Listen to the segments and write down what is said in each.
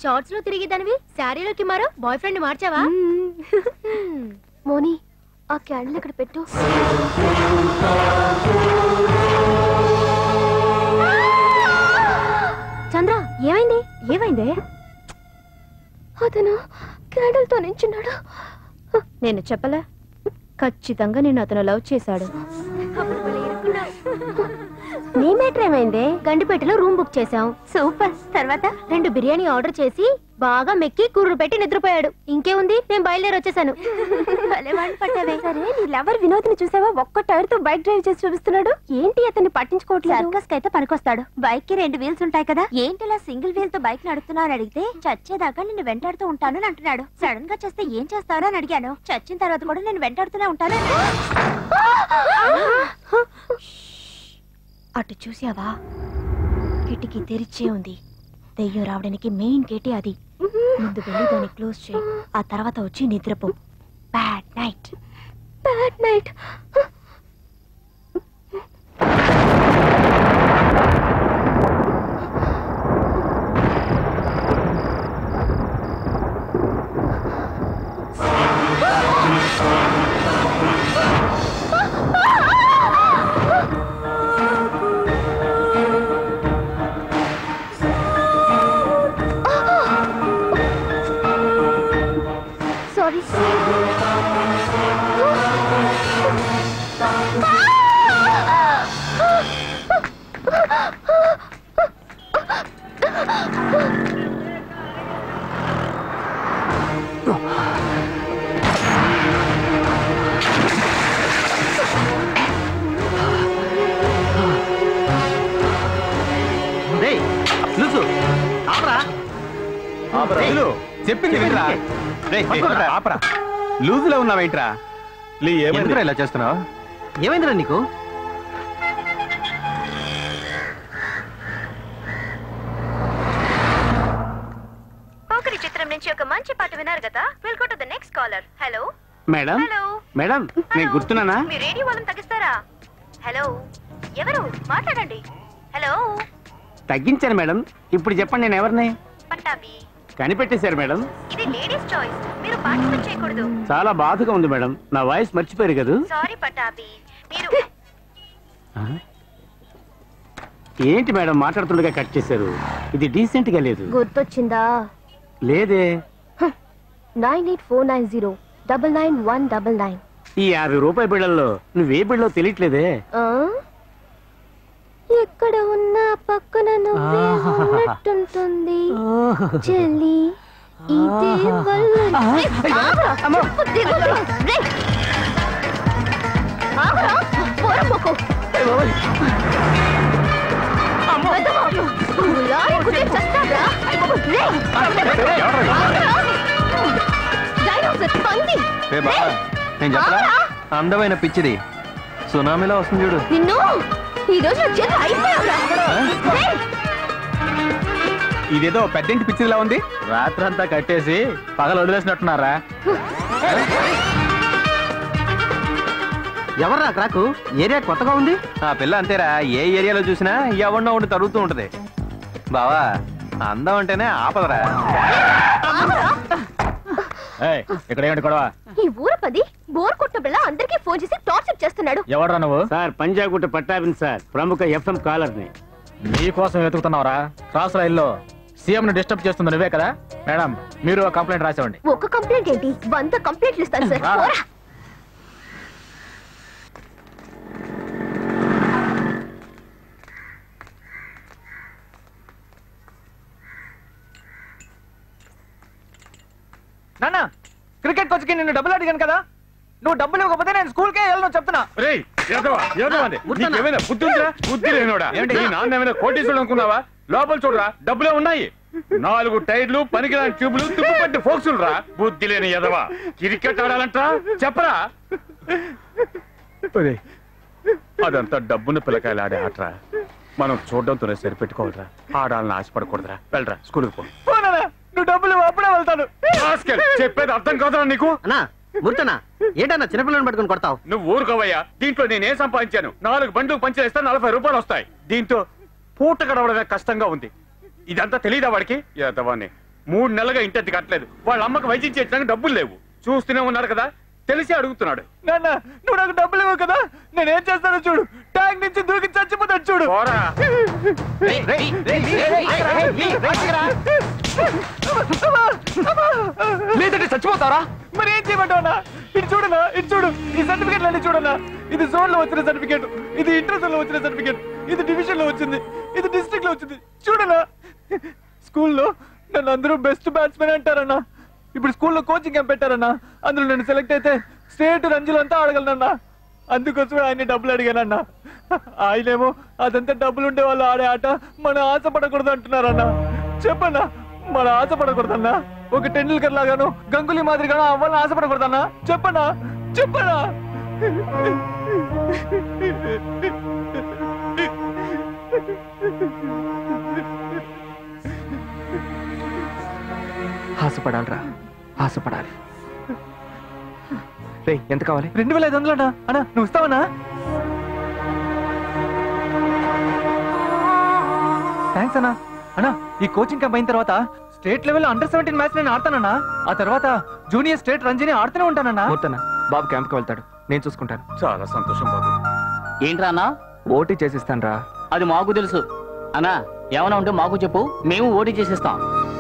Shorts లో తిరిగిదానివి శారీలోకి మారో boy friend మార్చావా? మోని ఆ candle ఇక్కడ పెట్టు. చంద్ర ఏమైంది? ఏమైందే? అతను క్యాండిల్ తో నించున్నాడు. నేను చెప్పలే, ఖచ్చితంగా నేను అతను లవ్ చేశాడు. నీ మేటర్ ఏమైంది? గండిపేటలో రూమ్ బుక్ చేసాం. సూపర్. తర్వాత 2 బిర్యానీ ఆర్డర్ చేసి బాగా మెక్కి కూరలు పెట్టి నిద్రపోయాడు. ఇంకేముంది, నేను బయలుదేరి వచ్చేసాను. సరే నీ లవర్ వినోద్ ని చూసావా? ఒక్క టైర్ తో బైక్ డ్రైవ్ చేసి చూపిస్తున్నాడు. ఏంటి అతన్ని పట్టించుకోవట్లేదు? సర్కస్ కైతే పనికొస్తాడు. బైక్ కి 2 వీల్స్ ఉంటాయి కదా. ఏంటిలా సింగిల్ వీల్ తో బైక్ నడుపుతున్నావు అని అడిగితే చచ్చేదాకా నిన్ను వెంటాడుతూ ఉంటాను అని అంటున్నాడు. సడన్ గా చేస్తే ఏం చేస్తావో అని అడిగాను. చచ్చిన తర్వాత కూడా నేను వెంటాడుతూనే ఉంటాను. అటు చూసావా? కిటికీ తెరిచే ఉంది. దెయ్యం రావడానికి మెయిన్ గేటే అది. ముందు వెళ్ళి దాన్ని క్లోజ్ చేయి. ఆ తర్వాత వచ్చి నిద్రపో. Bad night. Bad night. Sorry. చెప్పింది వినరా? ఆపరా. లూజులో ఉన్నావేంట్రా? ఏమైందిరా ఇలా చేస్తున్నావు? ఏమైందిరా నీకు? పోకిరి చిత్రం నుంచి ఒక మంచి పాట విన్నారు కదా. Will go to the next caller. Hello madam. Hello madam నేను గుర్తున్నానా? మీ రేడియో వాళ్ళని తగ్గిస్తారా? హలో ఎవరు? మాట్లాడండి. హలో తగ్గించాను మేడం. ఇప్పుడు చెప్పండి నేను ఎవరిని? పట్టాభి. కనిపెట్టేశారు మేడం. ఇది లేడీస్ చాయిస్. మీరు పార్టిసిపేట్ చేయకూడదు. చాలా బాధగా ఉంది మేడం. నా వాయిస్ మర్చిపోయారు కదా. సారీ పట్టాభి. మీరు ఏంటి మేడం మాట్లాడుతుండగా కట్ చేశారు? ఇది డీసెంట్ గా లేదు. గుర్తొచ్చిందా? లేదే. 9849099199. ఈ 50 రూపాయల బిళ్ళల్లో నువ్వే బిళ్ళో తెలియట్లేదే. ఎక్కడ ఉన్నా పక్కన నువ్వే ఉన్నట్టుంటుంది చెల్లి. ఇదే నేను చెప్పరా? అందమైన పిచ్చిది సునామీలో వస్తుంది చూడు. నిన్ను ఈ రోజు ఇదేదో పెద్దంటి పిచ్చిదిలా ఉంది. రాత్రంతా కట్టేసి పగలు వదిలేసినట్టున్నారా? ఎవర్రా క్రాకు? ఏరియా కొత్తగా ఉంది. ఆ పిల్ల అంతేరా. ఏ ఏరియాలో చూసినా ఎవరినో ఒకటి తరుగుతూ ఉంటది. బావా అందం అంటేనే ఆపదరా. ఇక్కడ ఏంటి గొడవ? ఈ ఊరపది బోర్ కొట్ట బిళ్ళ అందరికీ ఫోన్ చేసి టార్చర్ చేస్తున్నాడు. ఎవరా నువ్వు? సార్ పంజాగుట్ట పట్టాభిన్ సార్, ప్రముఖ FM కాలర్ని. నీకోసం వెతుకుతున్నావురా? క్రాస్ రైల్లో సీఎం ని డిస్టర్బ్ చేస్తుంది నువ్వే కదా? మేడం మీరు కంప్లైంట్ రాసేవండి. ఒక కంప్లైంట్ ఏంటి? 100 కంప్లైంట్లు ఇస్తాను సార్. నాన్న క్రికెట్ కోచ్కి నిన్ను డబ్బులు అడిగాను కదా. నువ్వు డబ్బులు ఇవ్వకపోతే నేను స్కూల్కే వెళ్ళను చెప్తున్నా. బుద్ధి లేనోడా? నాన్న కోటీశ్వరుడు అనుకున్నావా? లోపల చూడరా, డబ్బులే ఉన్నాయి. 4 టైర్లు, పనికిరాని ట్యూబులు, తుప్పుపట్టి ఫోక్సులు రా. బుద్ధి లేని ఎదవా. క్రికెట్ ఆడాలంట చెప్పరా? అదంతా డబ్బును పిల్లకాయలు ఆడే ఆటరా. మనం చూడడంతోనే సరిపెట్టుకోవాలరా. ఆడాలని ఆశపడకూడదురా. వెళ్ళరా, స్కూల్కి పో. నువ్వు డబ్బులు అప్పుడే వెళ్తాను. చెప్పేది అర్థం కాదురా నీకు? గుర్తున్నా ఏంటన్నా చిన్నపిల్లని పట్టుకుని కొడతావు? నువ్వు ఊరుకోవయ్యా. దీంట్లో నేనేం సంపాదించాను? 4 బండ్లు పంచేస్తే 40 రూపాయలు వస్తాయి. దీంతో పూట గడవడమే కష్టంగా ఉంది. ఇదంతా తెలీదా వాడికి? యదవాన్ని 3 నెలలుగా ఇంటి కట్టలేదు. వాళ్ళ అమ్మకి వైద్యం చేయడానికి డబ్బులు లేవు. చూస్తూనే ఉన్నారు కదా, తెలిసి అడుగుతున్నాడు. నాన్న నువ్వు నాకు డబ్బులు ఇవ్వవు కదా, నేనేం చేస్తానో చూడు. ట్యాంక్ నుంచి దూకి చచ్చిపోతాడు చూడు. లేదంటే చచ్చిపోతారా? మరి ఏం చేయమంటావా? ఇటు చూడనా, ఇటు చూడు. ఈ సర్టిఫికేట్ అన్ని చూడనా. ఇది జోన్ లో వచ్చిన సర్టిఫికేట్, ఇది ఇంటర్ జోన్ లో వచ్చిన సర్టిఫికేట్, ఇది డివిజన్ లో వచ్చింది, ఇది డిస్ట్రిక్ట్ లో వచ్చింది. చూడనా, స్కూల్లో నన్ను అందరూ బెస్ట్ బ్యాట్స్మెన్ అంటారన్నా. ఇప్పుడు స్కూల్లో కోచింగ్ క్యాంప్ పెట్టారన్నా. అందులో నేను సెలెక్ట్ అయితే స్టేట్ రంజులు అంతా ఆడగలనన్నా. అందుకోసమే ఆయన్ని డబ్బులు అడిగానన్నా. ఆయనేమో అదంతా డబ్బులు ఉండే వాళ్ళు ఆడే ఆట మన ఆశపడకూడదు అంటున్నారన్నా. చెప్పన్నా, మన ఆశపడకూడదన్నా. ఒక టెండూల్కర్ లాగాను గంగులీ మాదిరిగాను అవ్వాలని ఆశపడకూడదన్నా. చెప్పన్నా, చెప్పన్నా. ఆశపడాలరా, ఆశపడాలి. ఎంత కావాలి? 2500 అన్నా. అన్నా నువ్వు ఇస్తావన్నా? థ్యాంక్స్ అన్నా. అన్నా ఈ కోచింగ్ క్యాంప్ అయిన తర్వాత స్టేట్ లెవెల్ అండర్-17 మ్యాచ్ నేను ఆడతానన్నా. ఆ తర్వాత జూనియర్ స్టేట్ రంజీని ఆడుతూనే ఉంటానన్నా. బాబు క్యాంప్ కి వెళ్తాడు, నేను చూసుకుంటాను. చాలా సంతోషం బాబు. ఏంట్రా అన్నా? ఓటీ చేసిస్తాను రా. అది మాకు తెలుసు అన్నా. ఏమైనా ఉంటే మాకు చెప్పు, మేము ఓటీ చేసిస్తాం.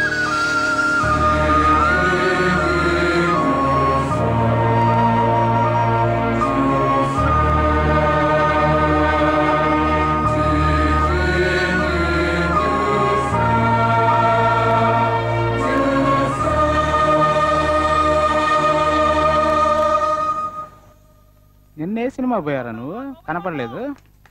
నిన్నే సినిమా పోయారా నువ్వు? కనపడలేదు.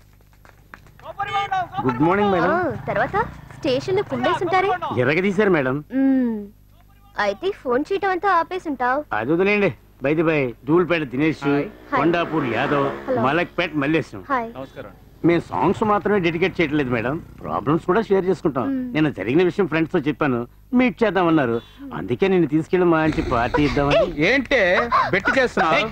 Good morning madam. తర్వాత స్టేషన్ లో కుండేసుంటారే, ఎరగదీశారు మేడం. అయితే ఫోన్ చేయటం అంతా ఆపేసుంటావు. అది వదిలేండి. By the by Dhoolpet Dinesh, Kondapur Yadav, Malakpet Mallesham. నమస్కారం. మేము సాంగ్స్ మాత్రమే డెడికేట్ చేయట్లేదు మేడం, ప్రాబ్లమ్స్ కూడా షేర్ చేసుకుంటాం. నేను జరిగిన విషయం ఫ్రెండ్స్ తో చెప్పాను, మీట్ చేద్దామన్నారు. అందుకే నేను తీసుకెళ్ళి మంచి పార్టీ ఇద్దామని. ఏంటే బెట్టి చేస్తున్నావు?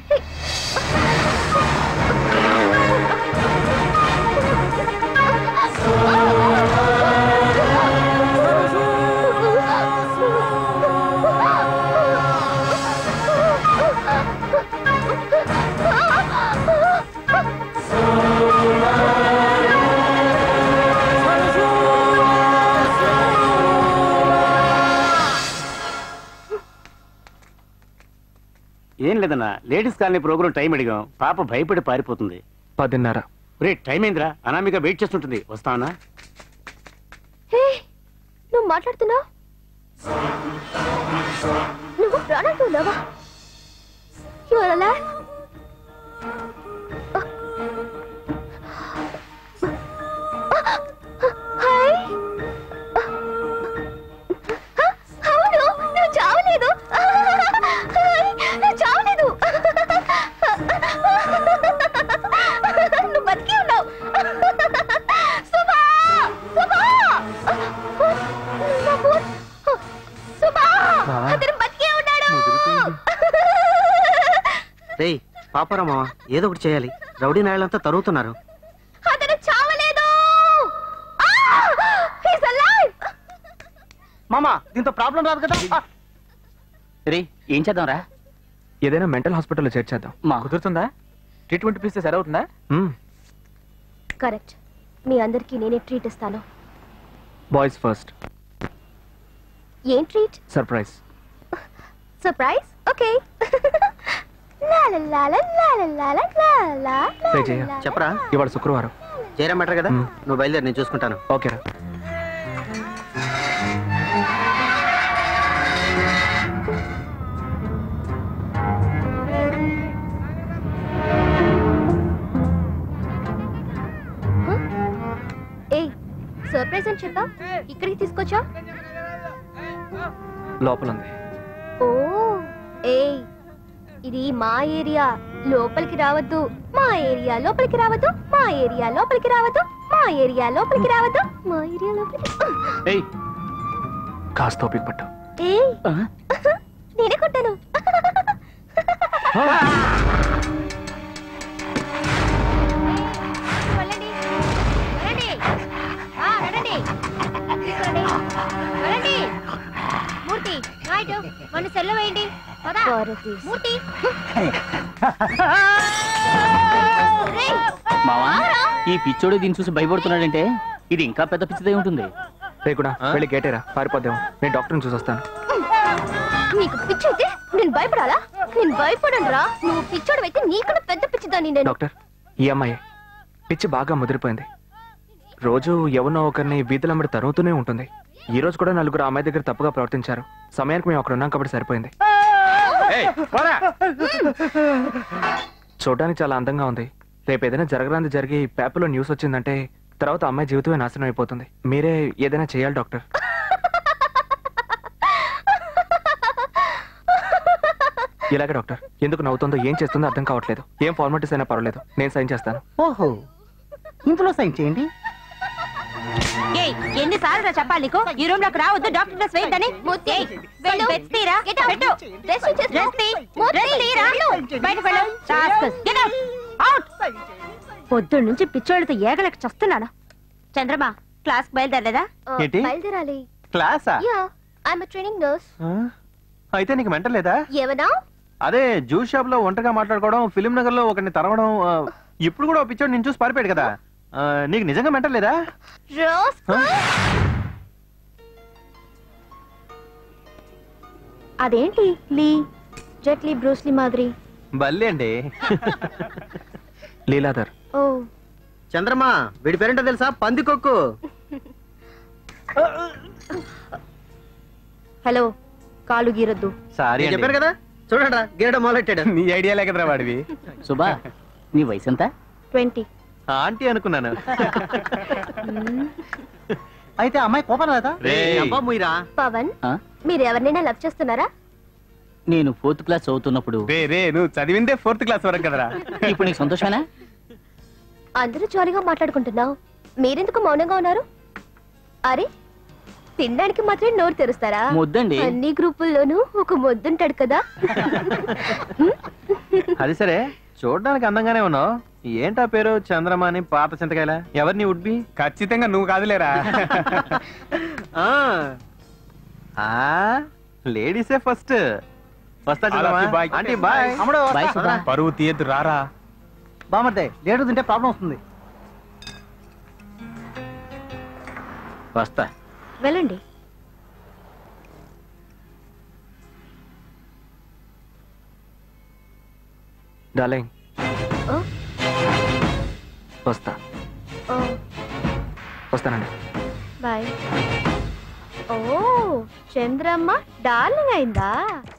ఏం లేదన్నా, లేడీస్ కాలనీ ప్రోగ్రామ్ టైం అడిగాం. పాప భయపడి పారిపోతుంది. 10:30. రే టైం అయిందిరా, అనామిక వెయిట్ చేస్తుంటుంది. వస్తావనా? నువ్వు మాట్లాడుతున్నావు? నువ్వు ప్రాణంతో ఉన్నావా? You are alive? అవును, నువ్వు చావలేదు. నువ్వు చావలేదు. నువ్వు బతికి ఉన్నావు. సుమా, సుమా, సుమా, అతను బతికే ఉన్నాడు. రేయ్ పాపరామా, ఏదో ఒకటి చేయాలి. రౌడీ నాయలంతా తరుగుతున్నారు. అతను చావలేదు. He's alive. మామా దీంతో ప్రాబ్లం రాదు కదా. రే ఏం చేద్దాంరా? ఏదైనా మెంటల్ హాస్పిటల్లో చేర్చేద్దాం. కుదురుతుందా? ట్రీట్మెంట్ ఇస్తే సరవుతుందా? కరెక్ట్. మీ అందరికి నేనే ట్రీట్ ఇస్తాను. Boys first. ఏం ట్రీట్? సర్ప్రైజ్. సర్ప్రైజ్? ఓకే. లా లా లా లా లా లా లా లా లా. చెప్పరా, ఇవాళ శుక్రవారం. జయరామ్ బెటర్ కదా, నువ్వు బయలుదేరి, నేను చూసుకుంటాను. ఓకేరా. ఏయ్, సర్ప్రైజ్ అని చెప్పా, ఇక్కడికి తీసుకొచ్చా? లోపల ఉంది. ఓ ఏయ్, ఇది మా ఏరియా, లోపలికి రావద్దు. మా ఏరియా లోపలికి రావద్దు. మా ఏరియా లోపలికి రావద్దు. మా ఏరియా లోపలికి రావద్దు. మా ఏరియా లోపలికి. ఏయ్ కాస్త ఓపిక పట్టు. ఏయ్ నేనే కొట్టాను. వెళ్ళండి, వెళ్ళండి, రండి, వెళ్ళండి. మూర్తి మావా ఈ పిచ్చోడు దీన్ని చూసి భయపడుతున్నాడంటే ఇది ఇంకా పెద్ద పిచ్చిదై ఉంటుంది. రేకుడా వెళ్ళి గేటేరా, పారిపోద్దాం. నేను డాక్టర్ని చూసొస్తాను. నీకు పిచ్చి అయితే నేను భయపడాలా? నేను భయపడను రా. నువ్వు పిచ్చోడు అయితే నీకన్నా పెద్ద పిచ్చిదాన్ని నేను. డాక్టర్, ఈ అమ్మాయి పిచ్చి బాగా ముదిరిపోయింది. రోజు ఎవరినో ఒకరిని వీధులమ్మడి తరుగుతూనే ఉంటుంది. ఈ రోజు కూడా నలుగురు ఆ అమ్మాయి దగ్గర తప్పుగా ప్రవర్తించారు. సమయానికి మేము అక్కడ ఉన్నాం కాబట్టి సరిపోయింది. చూడడానికి చాలా అందంగా ఉంది. రేపు ఏదైనా జరగరాంది జరిగి పేపర్లో న్యూస్ వచ్చిందంటే తర్వాత అమ్మాయి జీవితమే నాశనం అయిపోతుంది. మీరే ఏదైనా చేయాలి డాక్టర్. ఇలాగే డాక్టర్. ఎందుకు నవ్వుతుందో ఏం చేస్తుందో అర్థం కావట్లేదు. ఏం ఫార్మాలిటీస్ అయినా పర్వాలేదు, నేను సైన్ చేస్తాను. ఓహో, ఇందులో సైన్ చేయండి. ఎన్నిసార్లు చెప్పాలి నీకు ఈ రూమ్ లోకి రావద్దు, డాక్టర్ డ్రెస్ వేయద్దని. పొద్దున్న నుంచి పిచ్చోళ్ళతో ఏగలేక చస్తున్నాను. చంద్రమా క్లాస్ బయలుదేరలేదా? ఏంటి? బయలుదేరాలి. క్లాసా? Yeah, I'm a training nurse. అయితే నీకు మెంటల్ లేదా? ఏమన్నా? అదే జ్యూస్ షాప్ లో ఒంటరిగా మాట్లాడుకోవడం, ఫిలిం నగర్ లో ఒకరిని తరవడం, ఇప్పుడు కూడా పిచ్చోడు నేను చూసి పారిపోయాడు కదా. నీకు నిజంగా మెంటల్ లేదా? అదేంటి లీ జెట్లీ బ్రూస్లీ మాదిరి? బల్లి అండి. లీలాధర్. ఓ చంద్రమా, వీడి పేరేంటో తెలుసా? పందికొక్కు. హలో, కాలు గీరొద్దు. సారీ చెప్పారు కదా, చూడండి గీరడం మొదలెట్టాడు. నీ ఐడియా లేకదరా వాడివి. సుబా, నీ వయసు ఎంత? 20. ఆంటీ అనుకున్నాను. అయితే అమ్మాయి కోపం లేదా? ముయిరా పవన్, మీరు ఎవరినైనా లవ్ చేస్తున్నారా? నేను 4th క్లాస్ చదువుతున్నప్పుడు. నువ్వు చదివిందే 4th క్లాస్ వరకు కదరా. ఇప్పుడు నీకు సంతోషమేనా? అందరూ జాలీగా మాట్లాడుకుంటున్నావు, మీరెందుకు మౌనంగా ఉన్నారు? అరే, తినడానికి మాత్రమే నోరు తెరుస్తారా? ముద్దండి. అన్ని గ్రూపుల్లోనూ ఒక ముద్దుంటాడు కదా. అది సరే, చూడడానికి అందంగానే ఉన్నావు. ఏంటా పేరు? చంద్రమాని పాత చింతకాయల. ఎవరిని ఉడ్బి? ఖచ్చితంగా నువ్వు కాదులేరా. లేడీసే ఫస్ట్. వస్తా ఆంటీ, బాయ్. పరువు తీయద్దు, రారా. బామర్దే, లేటు తింటే ప్రాబ్లం వస్తుంది. వస్తా. వెళ్ళండి. డార్లింగ్, వస్తానండి. బాయ్. ఓ, చంద్రమ్మ డార్లింగ్ అయిందా?